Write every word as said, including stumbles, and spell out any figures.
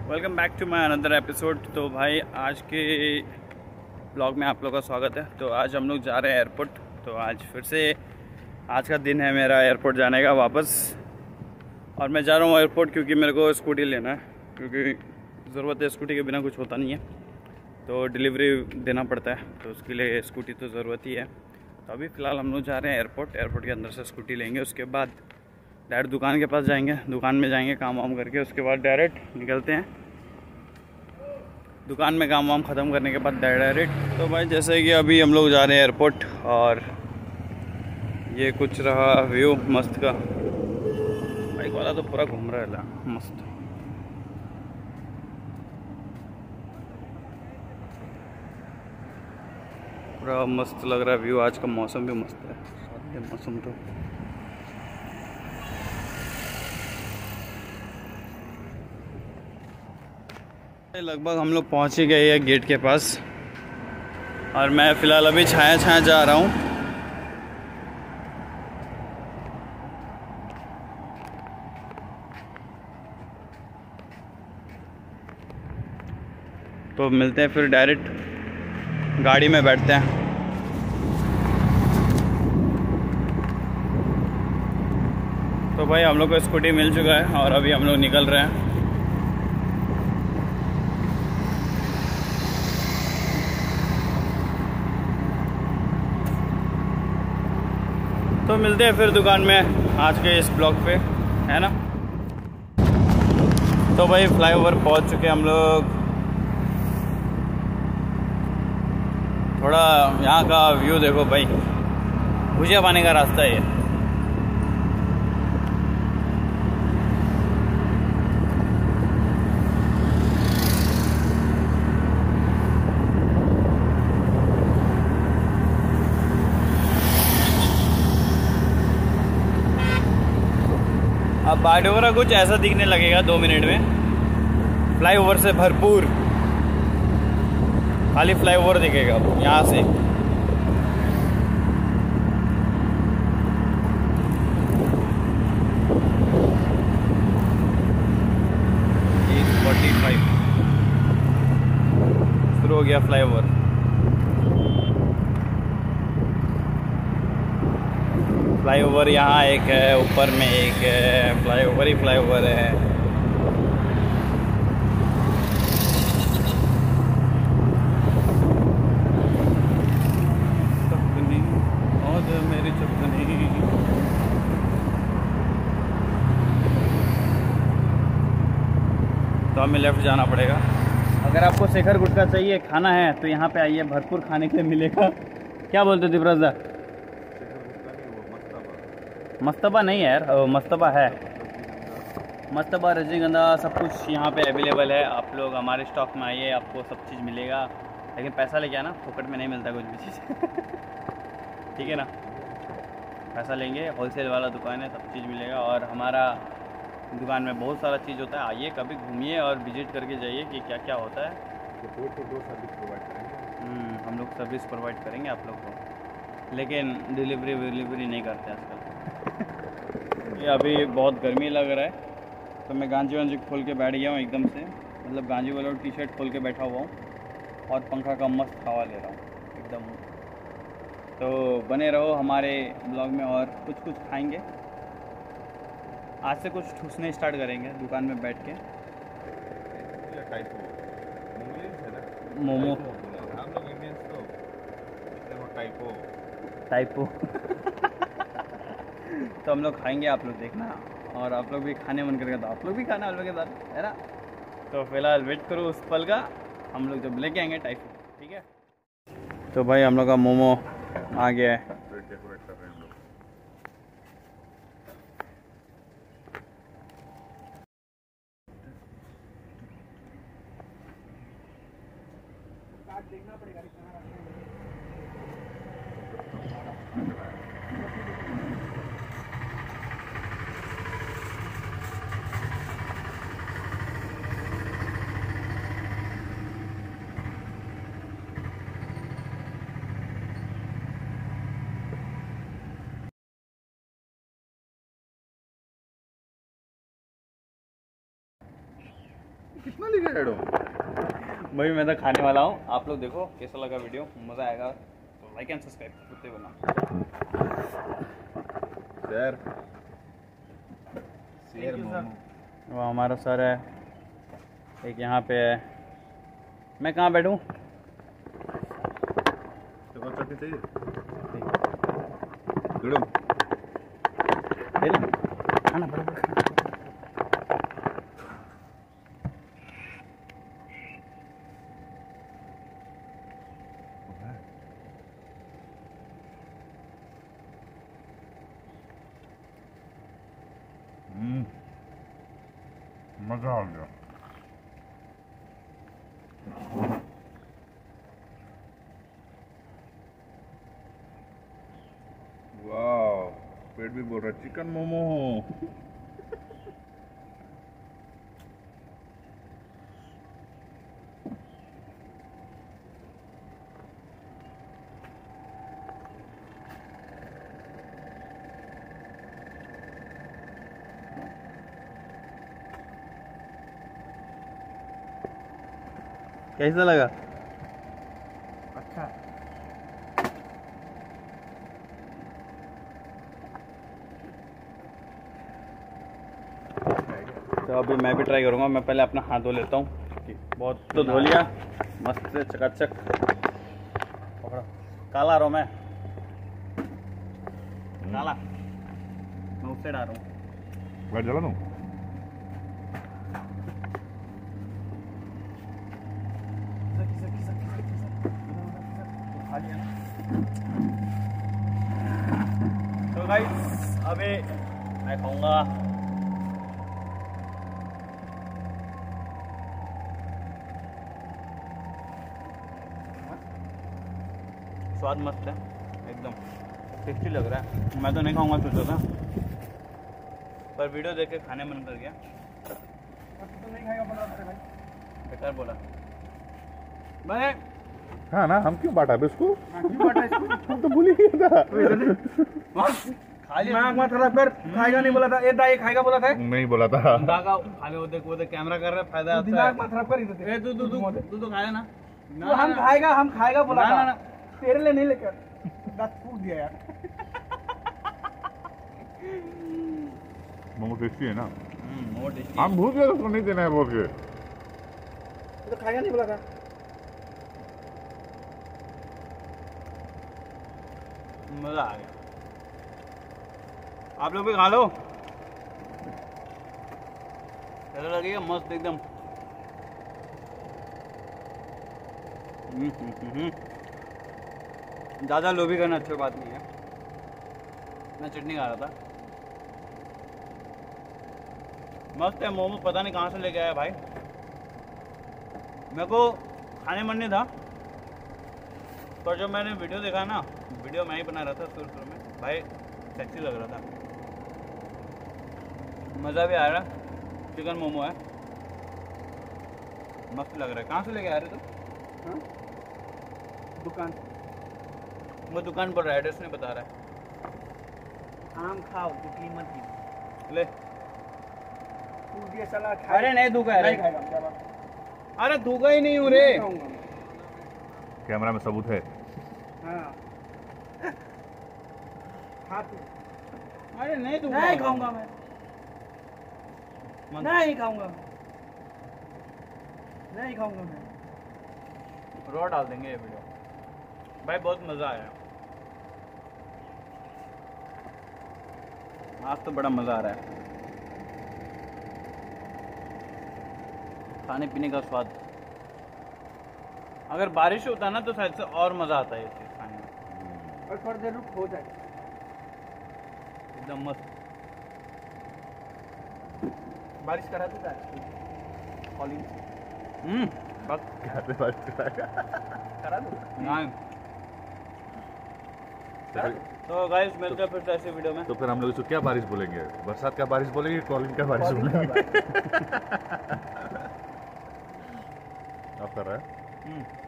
Welcome back to my another episode. तो भाई आज के ब्लॉग में आप लोगों का स्वागत है। तो आज हम लोग जा रहे हैं एयरपोर्ट। तो आज फिर से आज का दिन है मेरा एयरपोर्ट जाने का वापस। और मैं जा रहा हूँ एयरपोर्ट क्योंकि मेरे को स्कूटी लेना है, क्योंकि ज़रूरत है, स्कूटी के बिना कुछ होता नहीं है। तो डिलीवरी देना पड़ता है, तो उसके लिए स्कूटी तो ज़रूरत ही है। तो अभी फ़िलहाल हम लोग जा रहे हैं एयरपोर्ट। एयरपोर्ट के अंदर से स्कूटी लेंगे, उसके बाद डायरेक्ट दुकान के पास जाएंगे, दुकान में जाएंगे काम वाम करके, उसके बाद डायरेक्ट निकलते हैं। दुकान में काम वाम ख़त्म करने के बाद डायरेक्ट। तो भाई जैसे कि अभी हम लोग जा रहे हैं एयरपोर्ट, और ये कुछ रहा व्यू मस्त का। बाइक वाला तो पूरा घूम रहा है मस्त। पूरा मस्त लग रहा है व्यू। आज का मौसम भी मस्त है, मौसम तो लगभग हम लोग पहुंच ही गए हैं गेट के पास। और मैं फ़िलहाल अभी छाया छाया जा रहा हूं। तो मिलते हैं फिर, डायरेक्ट गाड़ी में बैठते हैं। तो भाई हम लोग को स्कूटी मिल चुका है और अभी हम लोग निकल रहे हैं। तो मिलते हैं फिर दुकान में आज के इस ब्लॉग पे, है ना। तो भाई फ्लाईओवर पहुंच चुके हम लोग। थोड़ा यहाँ का व्यू देखो भाई, भुजिया पानी का रास्ता है ये। अब बागडोगरा कुछ ऐसा दिखने लगेगा दो मिनट में। फ्लाईओवर से भरपूर खाली फ्लाईओवर दिखेगा यहाँ से। फोर्टी फाइव शुरू हो गया फ्लाईओवर। फ्लाईओवर यहाँ एक है, ऊपर में एक है, फ्लाईओवर ही फ्लाईओवर है। चपनी और मेरी चपनी। तो हमें लेफ्ट जाना पड़ेगा। अगर आपको शेखर गुटका चाहिए, खाना है, तो यहाँ पे आइए, भरपूर खाने के लिए मिलेगा। क्या बोलते दिवराज दा? मस्तबा नहीं है यार, मस्तबा है। मस्तबा, रजनीगंधा, सब कुछ यहाँ पे अवेलेबल है। आप लोग हमारे स्टॉक में आइए, आपको सब चीज़ मिलेगा। लेकिन पैसा लेके आना, फोकट में नहीं मिलता कुछ भी चीज़। ठीक है ना, पैसा लेंगे। होलसेल वाला दुकान है, सब चीज़ मिलेगा। और हमारा दुकान में बहुत सारा चीज़ होता है। आइए कभी घूमिए और विजिट करके जाइए कि क्या क्या होता है। दो तो दो सर्विस प्रोवाइड करेंगे हम लोग सर्विस प्रोवाइड करेंगे आप लोग को, लेकिन डिलीवरी विलीवरी नहीं करते आजकल। ये अभी बहुत गर्मी लग रहा है, तो मैं गांजी वांजी खोल के बैठ गया हूँ एकदम से। मतलब गांजी वाला टी शर्ट खोल के बैठा हुआ हूँ और पंखा का मस्त हवा ले रहा हूँ एकदम। तो बने रहो हमारे ब्लॉग में, और कुछ कुछ खाएंगे। आज से कुछ ठूसने स्टार्ट करेंगे दुकान में बैठ के। मोमो, हम लोग इंडियंस तो टाइपो टाइपो। तो हम लोग खाएंगे, आप लोग देखना। और आप लोग भी खाने मन करेगा तो आप लोग भी खाना हम लोग के साथ, है ना। तो फिलहाल वेट करो उस पल का, हम लोग जब लेके आएंगे टाइपो, ठीक है। तो भाई हम लोग का मोमो आ गया है। डेकोरेट कर रहे हैं हम लोग। देखना पड़ेगा कितना लिखा भाई मैं तो खाने वाला हूँ। आप लोग देखो कैसा लगा वीडियो, मज़ा आएगा तो लाइक एंड सब्सक्राइब करते बना। सर शेर मोमो वो हमारा सर है, एक यहाँ पे है। मैं कहाँ बैठूँ? तो कौन चटनी चाहिए? खाना बड़ा बड़ा। हम्म मजा आ गया। वाह, पेट भी बोल रहा है चिकन मोमो। कैसा लगा? अच्छा तो अभी मैं भी ट्राई करूँगा। मैं पहले अपना हाथ धो लेता हूँ। बहुत तो धो लिया मस्त से चकाचक। पकड़ो, काला रो मैं काला, मैं उससे डाल रहा हूँ। मैं जला दूँ? तो गाइस अभी मैं खाऊंगा। स्वाद मस्त है एकदम, टेस्टी लग रहा है। मैं तो नहीं खाऊंगा सोचा था, पर वीडियो देख के खाने मन कर गया। तो नहीं खाएगा बोला भाई, बेकार बोला मैं। हाँ ना, हम क्यों बांटा इसको? क्यों बांटा इसको? हम तो भूल ही गया था। दिमाग मत खराब कर, खाएगा नहीं बोला था। ए दाई खाएगा बोला था? नहीं बोला था। दागा खाले वो देख वो देख कैमरा कर रहा है, फायदा है। दिमाग मत खराब कर। ए तू तू तू तू तो खाया ना? तो हम खाएगा हम खाएगा बोला था। तेरे लिए नहीं लेकर दांत फूट दिया यार। मोमो टेस्टी है ना? हम्म वो टेस्टी। हम भूल गए उसको नहीं देना है बोल के। तो खाएगा नहीं बोला था। मजा आ गया। आप लोग भी खा लो, कैसा लगेगा? मस्त एकदम। ज़्यादा लोभी करना अच्छी बात नहीं है। मैं चटनी खा रहा था, मस्त है मोमो। पता नहीं कहाँ से लेके आया भाई, मेरे को खाने मन नहीं था, पर जब मैंने वीडियो देखा ना, वीडियो मैं ही बना रहा था शुरू शुरू में, भाई सेक्सी लग रहा था, मज़ा भी आ रहा। चिकन मोमो है, मस्त लग रहा है। कहाँ से लेके आ रहे तुम? हाँ? दुकान वो दुकान पर एड्रेस नहीं बता रहा है। आम खाओ तो कीमत की ले। तू ये सलाह खा। अरे नहीं दूंगा, नहीं खाएगा क्या बात? अरे दूंगा ही नहीं हूँ रे। खाऊंगा। कैमरा में सबूत है। हाँ खा तू। अरे नहीं दूंगा, नहीं खाऊंगा मैं, मन- नहीं खाऊंगा मैं, नहीं खाऊंगा मैं। रो डाल देंगे ये वीडियो। भाई बहुत मज़ा आया, आज तो बड़ा मज़ा आ रहा है। खाने पीने का स्वाद, अगर बारिश होता ना तो शायद से और मज़ा आता है ये चीज़ खाने में। और थोड़ी देर रुक हो जाए एकदम मस्त। बारिश करा तू क्या कॉलिंग हम्म बस क्या से बात कराएगा? करा दो। नहीं। तो गाइस मिलते हैं फिर से ऐसे वीडियो में। तो फिर हम लोग इसको क्या बारिश बोलेंगे? बरसात क्या बारिश बोलेंगे? कॉलिंग क्या बारिश बोलेंगे? आप कर रहा है? हम्म